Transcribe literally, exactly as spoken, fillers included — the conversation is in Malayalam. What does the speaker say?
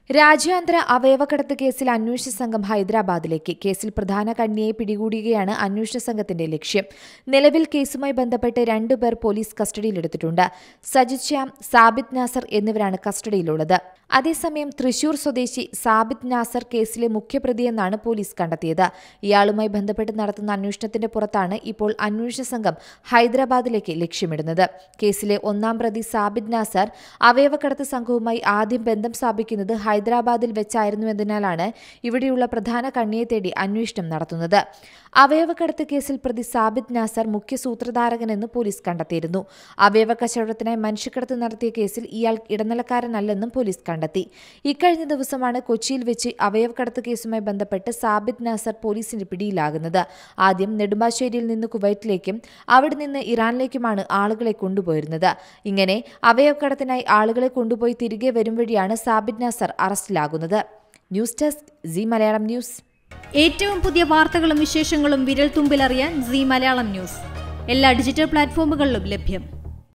രാജ്യാന്തര അവയവക്കടത്ത് കേസിൽ അന്വേഷണ സംഘം ഹൈദരാബാദിലേക്ക്. കേസിൽ പ്രധാന കണ്ണിയെ പിടികൂടുകയാണ് അന്വേഷണ സംഘത്തിന്റെ ലക്ഷ്യം. നിലവിൽ കേസുമായി ബന്ധപ്പെട്ട് രണ്ടുപേർ പോലീസ് കസ്റ്റഡിയിലെടുത്തിട്ടുണ്ട്. സജിത് ശ്യാം, സാബിത് നാസർ എന്നിവരാണ് കസ്റ്റഡിയിലുള്ളത്. അതേസമയം തൃശൂർ സ്വദേശി സാബിത് നാസർ കേസിലെ മുഖ്യപ്രതിയെന്നാണ് പോലീസ് കണ്ടെത്തിയത്. ഇയാളുമായി ബന്ധപ്പെട്ട് നടത്തുന്ന അന്വേഷണത്തിന്റെ പുറത്താണ് ഇപ്പോൾ അന്വേഷണ സംഘം ഹൈദരാബാദിലേക്ക് ലക്ഷ്യമിടുന്നത്. കേസിലെ ഒന്നാം പ്രതി സാബിത് നാസർ അവയവക്കടത്ത് സംഘവുമായി ആദ്യം ബന്ധം സ്ഥാപിക്കുന്നത് ഹൈദരാബാദിൽ വെച്ചായിരുന്നുവെന്നതിനാലാണ് ഇവിടെയുള്ള പ്രധാന കണ്ണിയെ തേടി അന്വേഷണം നടത്തുന്നത്. അവയവക്കടത്ത് കേസിൽ പ്രതി സാബിത് നാസർ മുഖ്യ സൂത്രധാരകനെന്ന് പോലീസ് കണ്ടെത്തിയിരുന്നു. അവയവ കച്ചവടത്തിനായി മനുഷ്യക്കടത്ത് നടത്തിയ കേസിൽ ഇയാൾ ഇടനിലക്കാരനല്ലെന്നും പോലീസ് കണ്ടെത്തി. ഇക്കഴിഞ്ഞ ദിവസമാണ് കൊച്ചിയിൽ വെച്ച് അവയവക്കടത്ത് കേസുമായി ബന്ധപ്പെട്ട് സാബിത് നാസർ പോലീസിന്റെ പിടിയിലാകുന്നത്. ആദ്യം നെടുമ്പാശ്ശേരിയിൽ നിന്ന് കുവൈറ്റിലേക്കും അവിടെ നിന്ന് ഇറാനിലേക്കുമാണ് ആളുകളെ കൊണ്ടുപോയിരുന്നത്. ഇങ്ങനെ അവയവക്കടത്തിനായി ആളുകളെ കൊണ്ടുപോയി തിരികെ വരും വഴിയാണ് സാബിത് നാസർ അറസ്റ്റിലാകുന്നത്. News desk C Malayalam news. ഏറ്റവും പുതിയ വാർത്തകളും വിശേഷങ്ങളും വിരൽ തുമ്പിലറിയാൻ സി മലയാളം ന്യൂസ് എല്ലാ ഡിജിറ്റൽ പ്ലാറ്റ്ഫോമുകളിലും ലഭ്യം.